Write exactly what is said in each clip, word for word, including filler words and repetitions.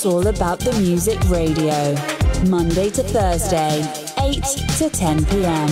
It's All About the Music Radio, Monday to Thursday, eight to ten p.m.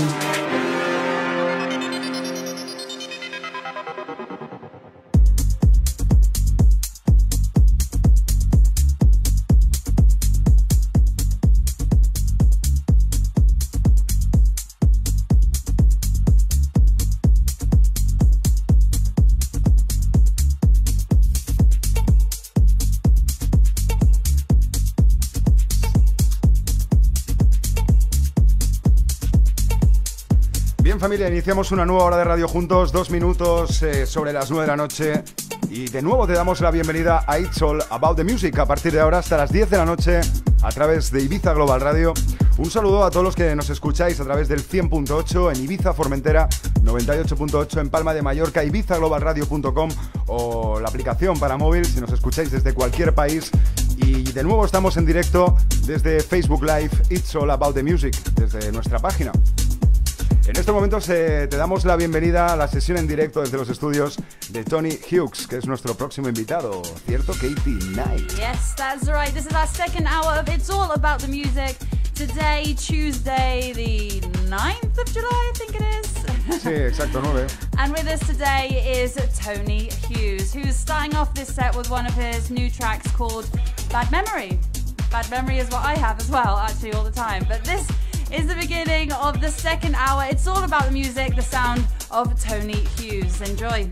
Familia, iniciamos una nueva hora de radio juntos, dos minutos eh, sobre las nueve de la noche y de nuevo te damos la bienvenida a It's All About the Music a partir de ahora hasta las diez de la noche a través de Ibiza Global Radio. Un saludo a todos los que nos escucháis a través del cien punto ocho en Ibiza Formentera, noventa y ocho punto ocho en Palma de Mallorca, ibiza global radio punto com o la aplicación para móvil si nos escucháis desde cualquier país. Y de nuevo estamos en directo desde Facebook Live It's All About the Music, desde nuestra página. En estos momentos eh, te damos la bienvenida a la sesión en directo desde los estudios de Tony Hughes, que es nuestro próximo invitado, ¿cierto, Katie Knight? Yes, that's right. This is our second hour of It's All About the Music. Today, Tuesday, the ninth of July, I think it is. Sí, exacto, nueve. And with us today is Tony Hughes, who's starting off this set with one of his new tracks called Bad Memory. Bad Memory is what I have as well, actually, all the time. But this is the beginning of the second hour. It's all about the music, the sound of Tony Hughes. Enjoy.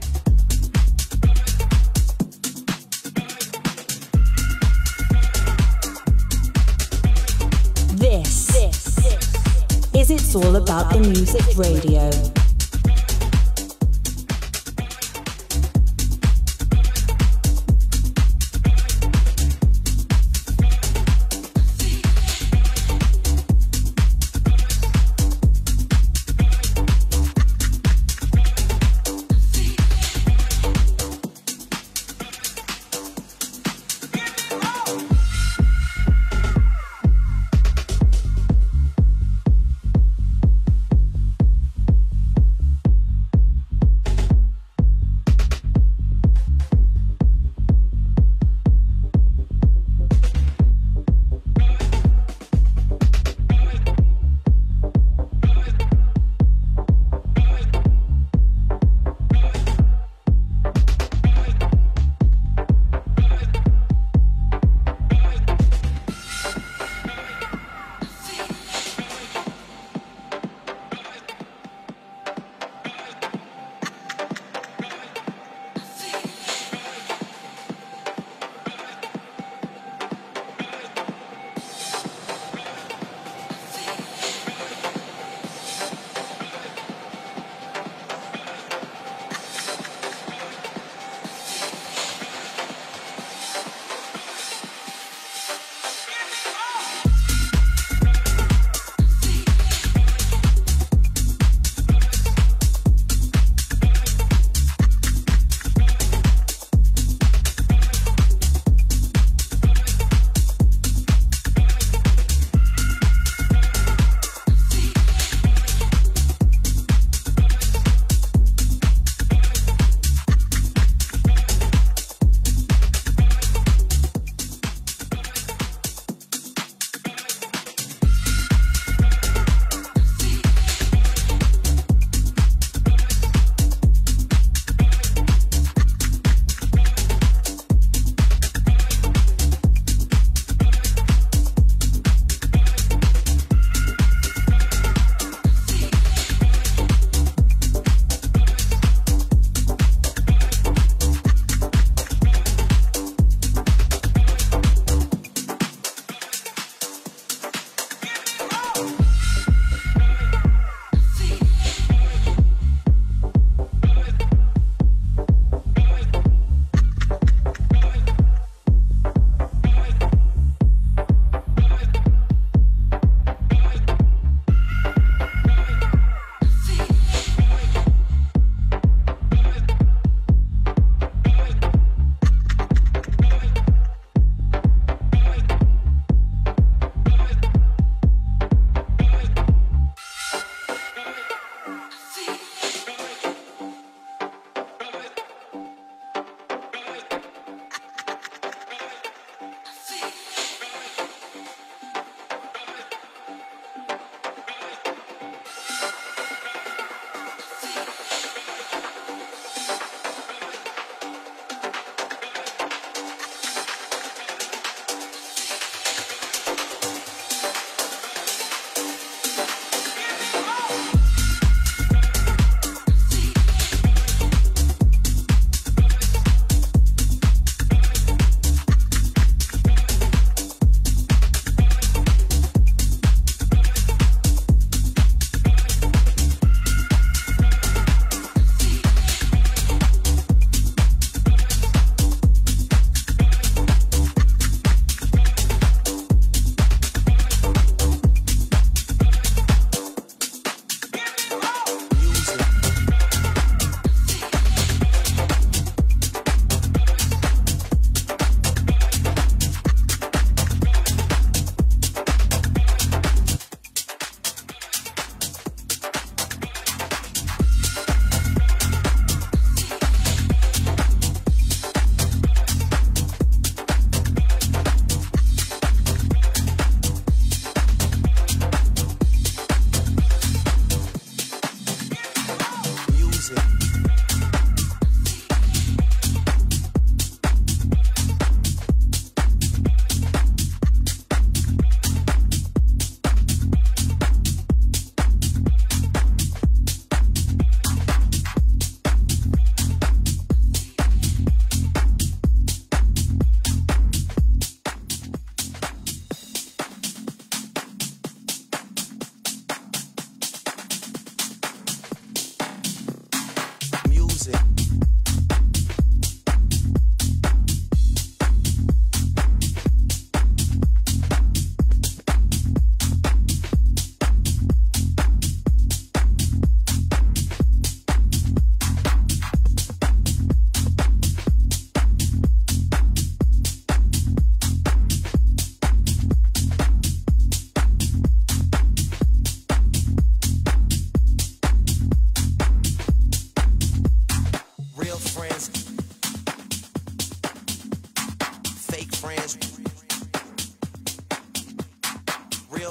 This, this is It's All About the Music Radio.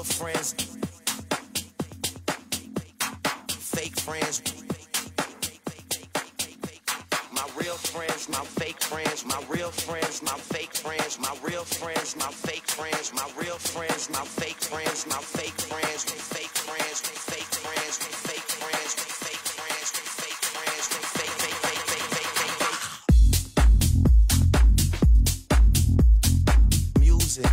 friends, fake friends. My real friends, my fake friends, my real friends, my fake friends, my real friends, my fake friends, my real friends, my fake friends, my fake friends, fake friends, fake friends, fake friends, fake friends, fake friends, fake fake fake fake fake fake music.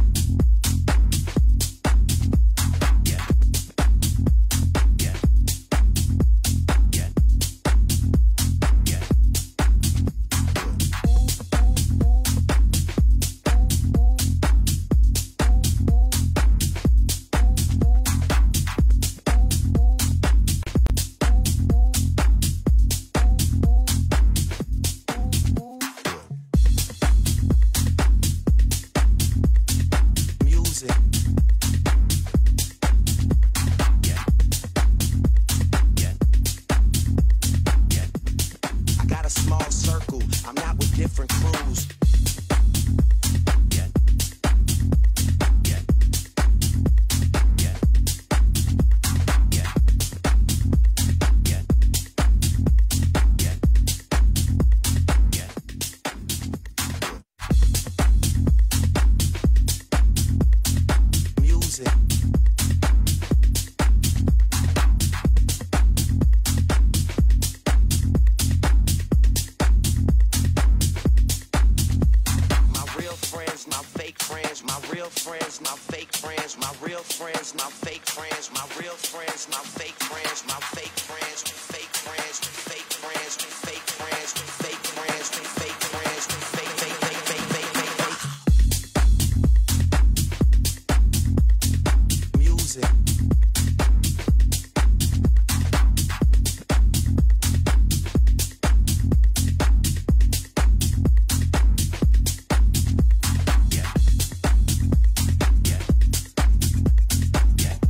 Yeah.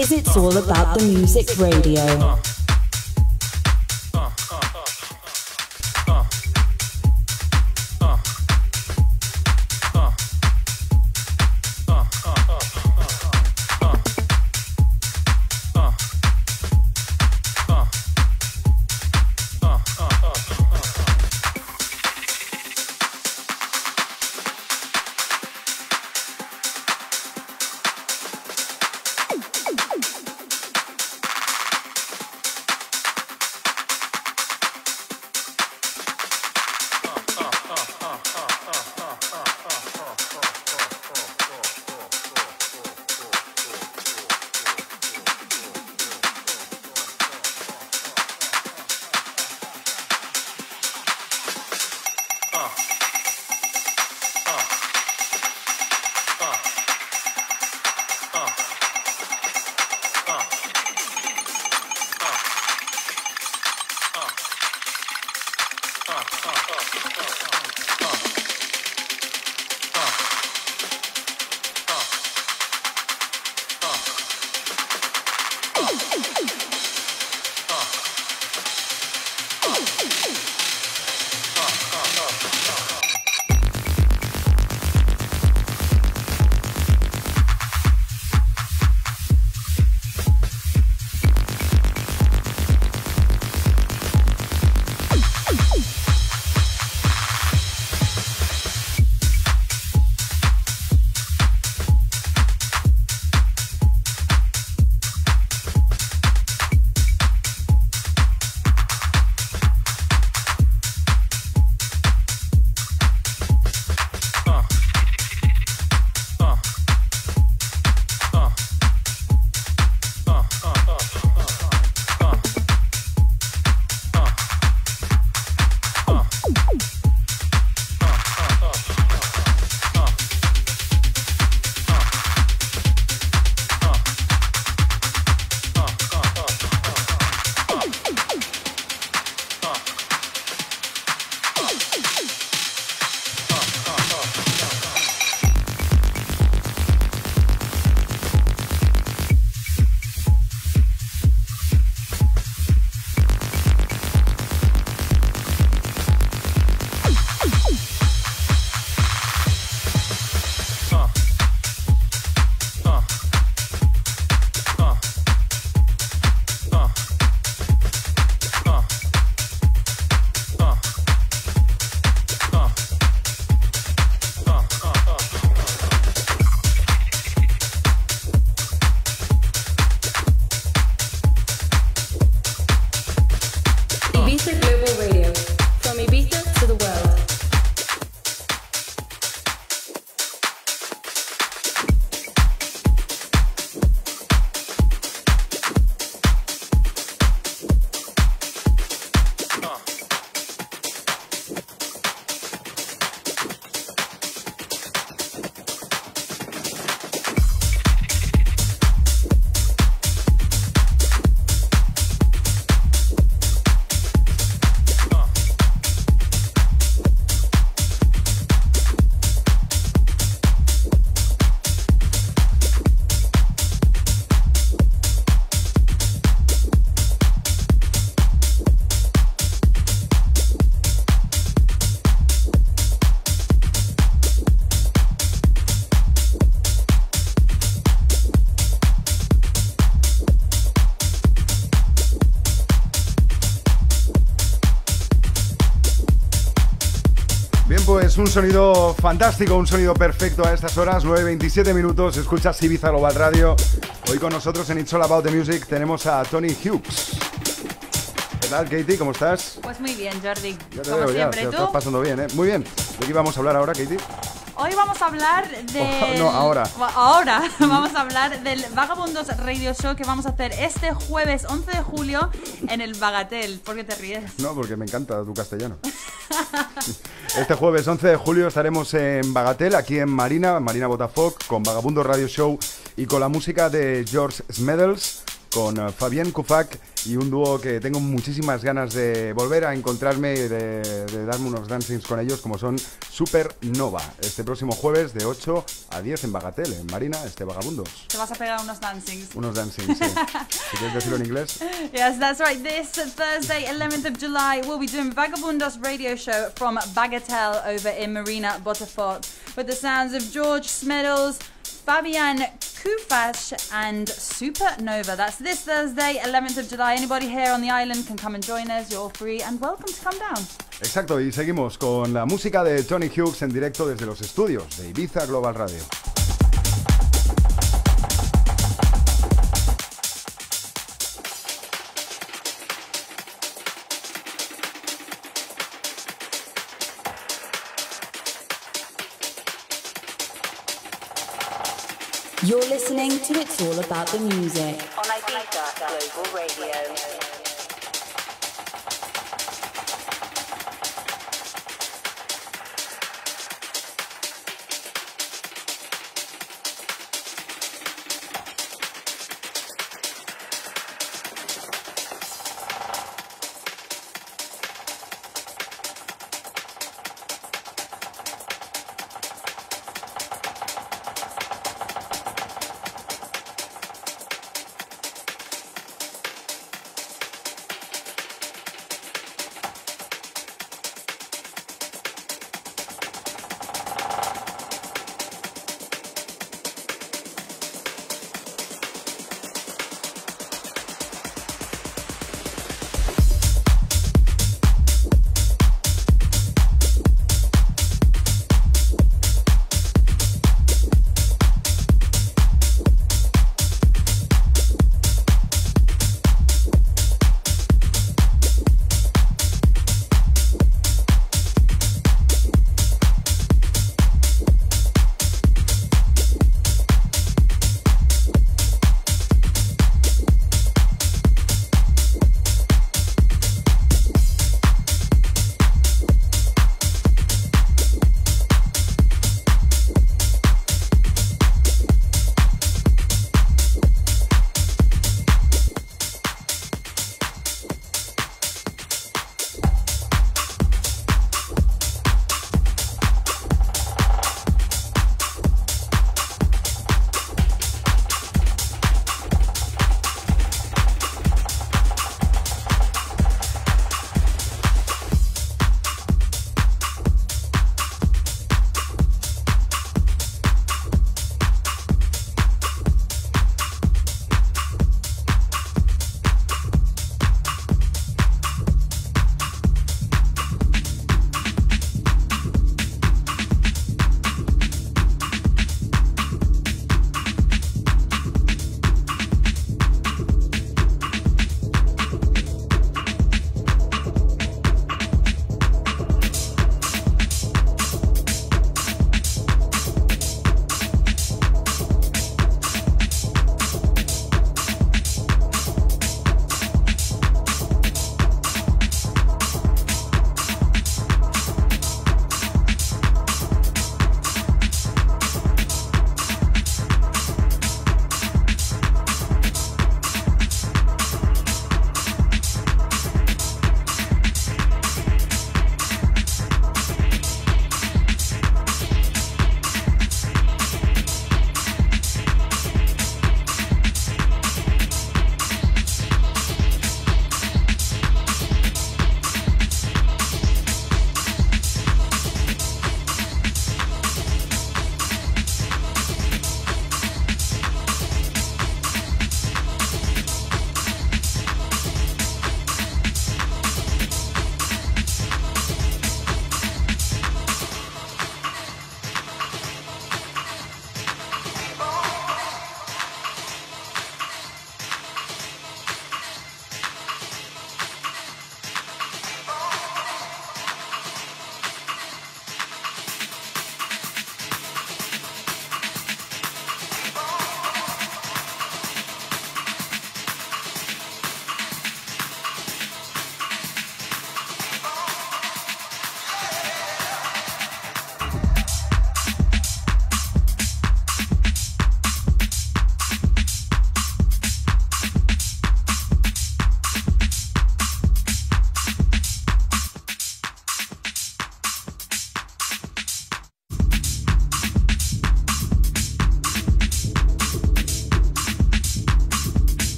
is It's All About the Music Radio. Pues un sonido fantástico, un sonido perfecto a estas horas, nueve veintisiete minutos, escuchas Ibiza Global Radio. Hoy con nosotros en It's All About the Music tenemos a Tony Hughes. ¿Qué tal, Katie? ¿Cómo estás? Pues muy bien, Jordi. Ya te Como veo, siempre, ya, ¿tú? te estás pasando bien, ¿eh? Muy bien. ¿De qué vamos a hablar ahora, Katie? Hoy vamos a hablar de... Oh, no, ahora. Ahora vamos a hablar del Vagabundos Radio Show que vamos a hacer este jueves once de julio en el Bagatel. ¿Por qué te ríes? No, porque me encanta tu castellano. Este jueves once de julio estaremos en Bagatel, aquí en Marina, Marina Botafoc, con Vagabundos Radio Show y con la música de George Smedels, con uh, Fabien Kufac y un dúo que tengo muchísimas ganas de volver a encontrarme y de, de darme unos dancings con ellos, como son Supernova, este próximo jueves de ocho a diez en Bagatelle, en Marina, este Vagabundos. Te vas a pegar unos dancings. Unos dancings, sí. ¿Si quieres decirlo en inglés? Yes, that's right. This Thursday, eleventh of July, we'll be doing Vagabundos radio show from Bagatelle over in Marina Botafogo with the sounds of George Smeddles, Fabian Kufash and Supernova. That's this Thursday, eleventh of July. Anybody here on the island can come and join us. You're all free and welcome to come down. Exacto, y seguimos con la música de Tony Hughes en directo desde los estudios de Ibiza Global Radio. You're listening to It's All About the Music on Ibiza Global Radio.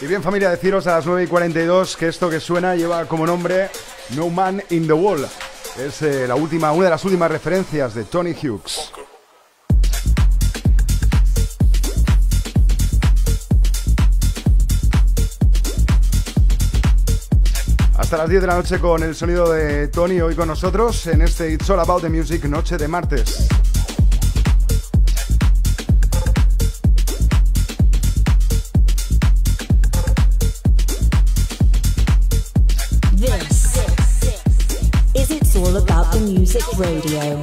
Y bien, familia, deciros a las nueve y cuarenta y dos que esto que suena lleva como nombre No Man in the Wall. Es eh, la última, una de las últimas referencias de Tony Hughes. Hasta las diez de la noche con el sonido de Tony hoy con nosotros en este It's All About the Music noche de martes. This is It's All About the Music Radio.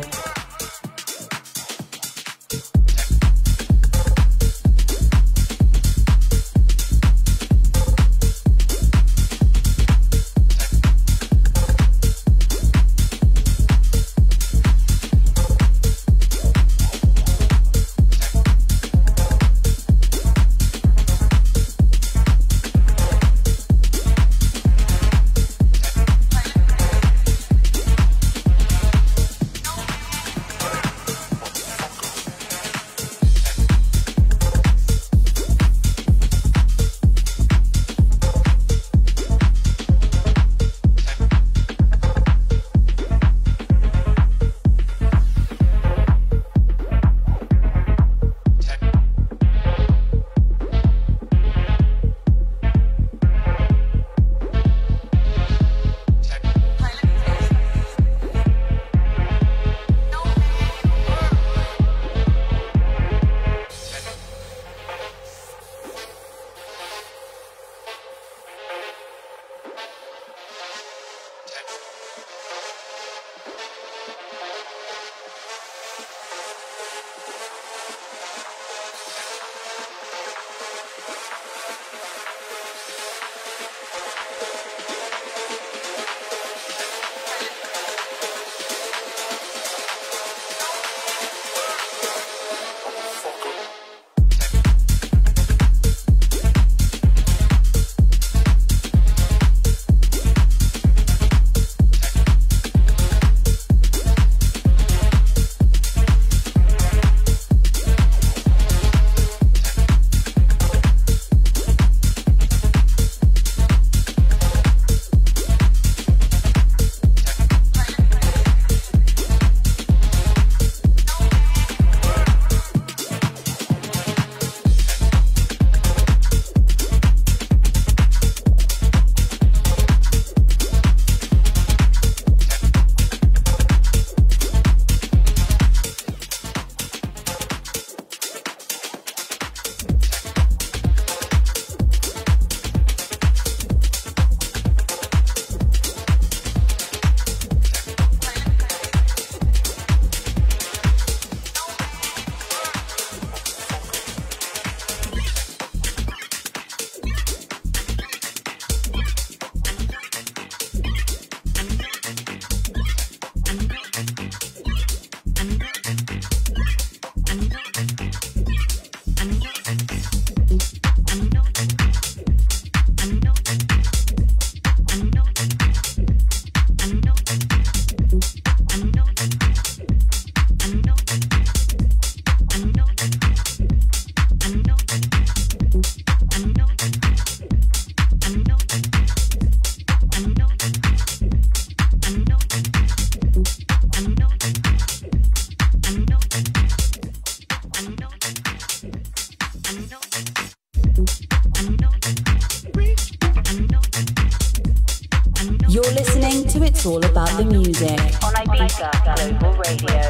You're listening to It's All About the Music on Ibiza Global Radio.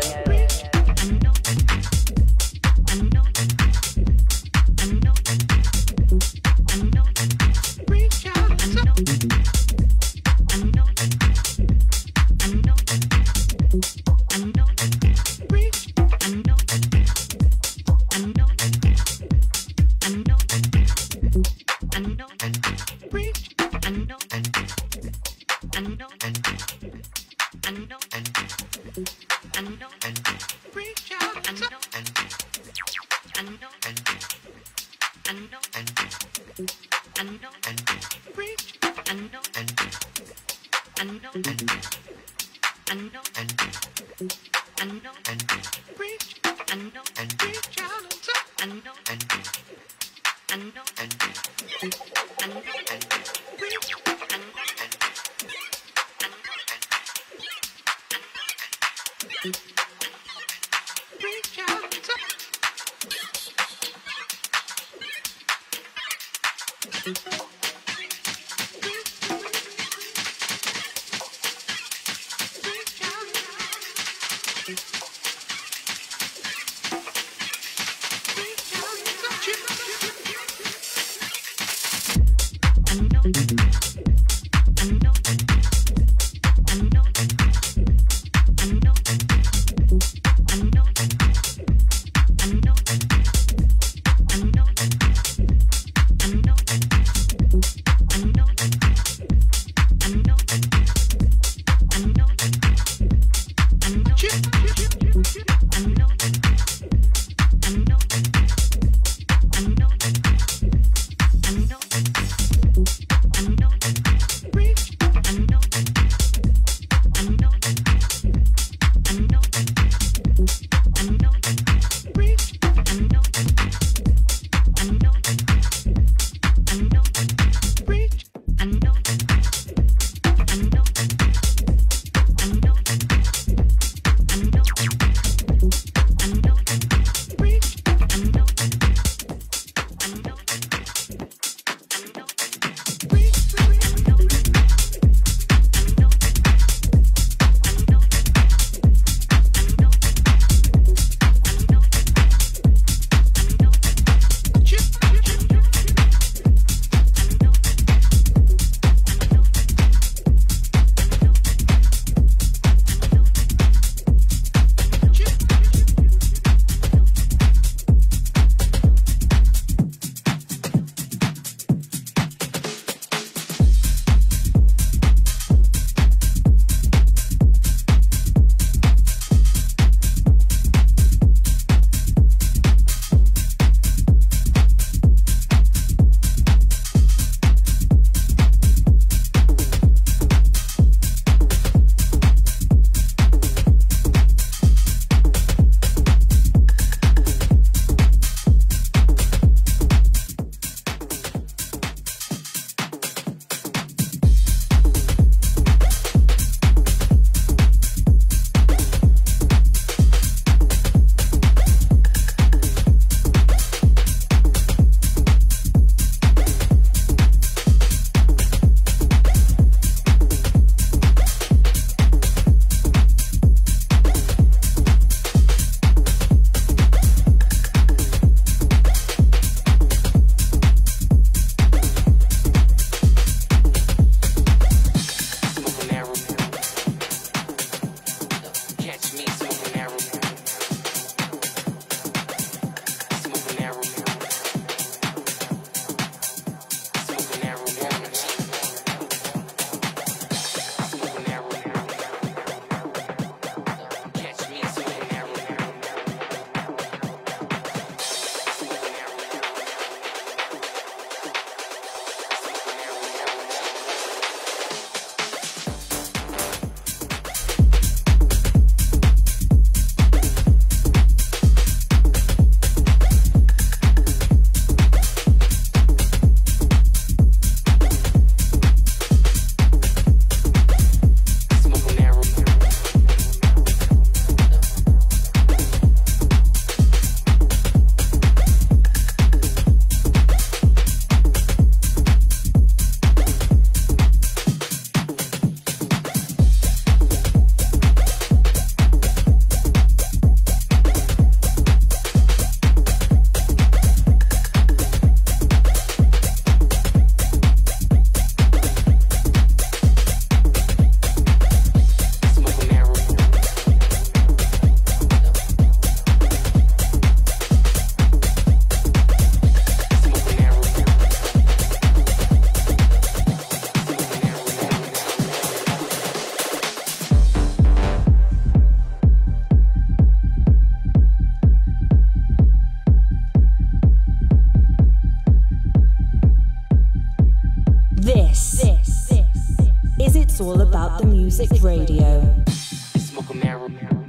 all about the music radio. Smoke a marrow.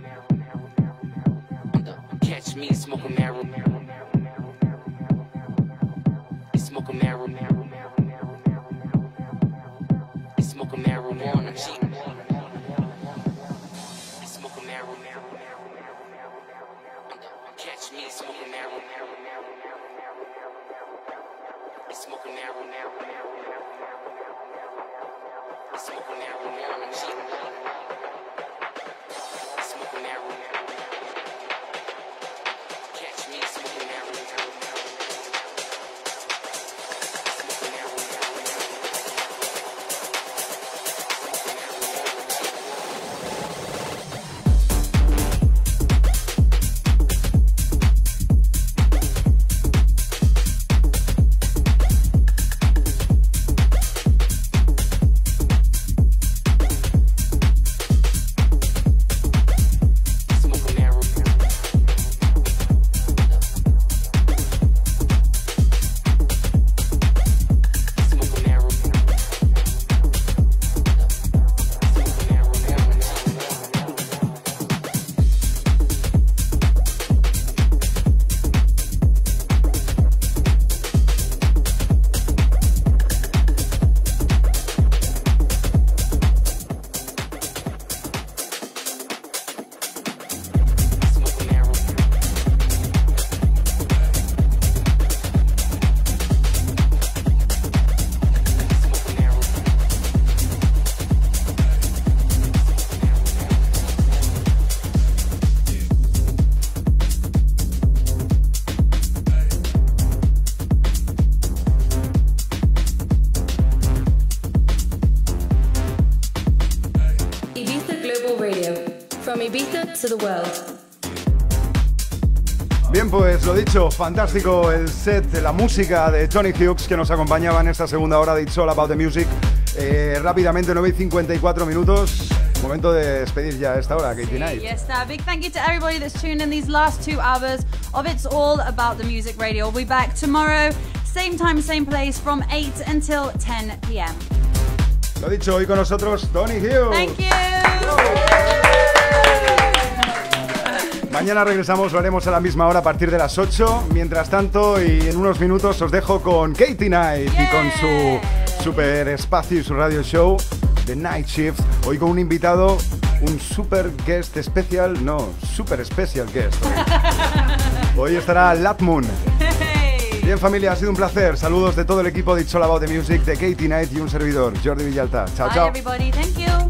Catch me smoke a marrow. Smoke a marrow. Smoke a marijuana. Smoke a marrow. Catch me smoke a marrow. You smoking marijuana. You smoking marijuana. You smoking marijuana. Catch me smoking marijuana. Smoking marijuana. To the world. Bien, pues lo dicho, fantástico el set de la música de Tony Hughes que nos acompañaba en esta segunda hora de It's All About the Music. Eh, rápidamente, nueve y cincuenta y cuatro minutos. Momento de despedir ya a esta hora, Katie Knight. Yes, a big thank you to everybody that's tuned in these last two hours of It's All About the Music Radio. We'll be back tomorrow, same time, same place, from eight until ten p.m. Lo dicho, hoy con nosotros Tony Hughes. Thank you. Mañana regresamos, lo haremos a la misma hora a partir de las ocho. Mientras tanto, y en unos minutos os dejo con Katie Knight yeah. y con su super espacio y su radio show The Night Shift. Hoy con un invitado, un super guest especial, no, super special guest. Hoy estará Latmoon. Bien, familia, ha sido un placer. Saludos de todo el equipo de It's All About the Music, de Katie Knight y un servidor, Jordi Villalta. Chao, Bye, chao. everybody. Thank you.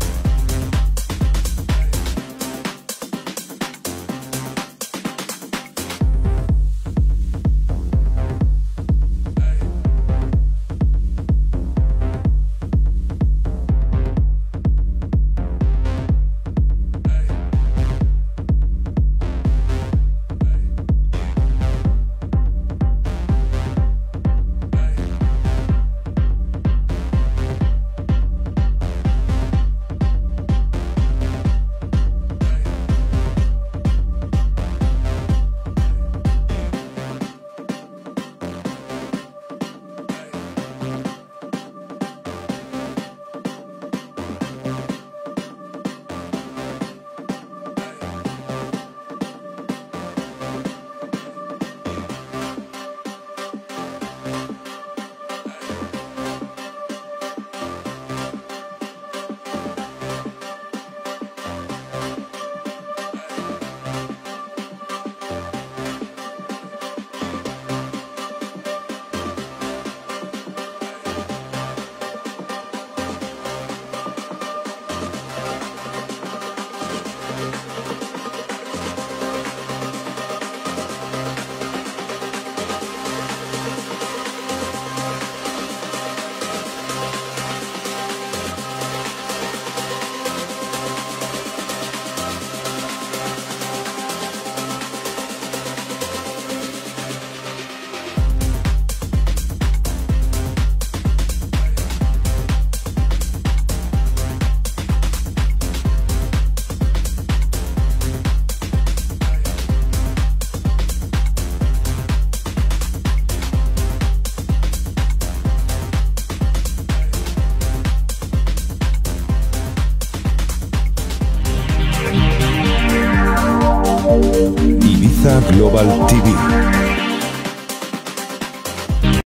Global T V.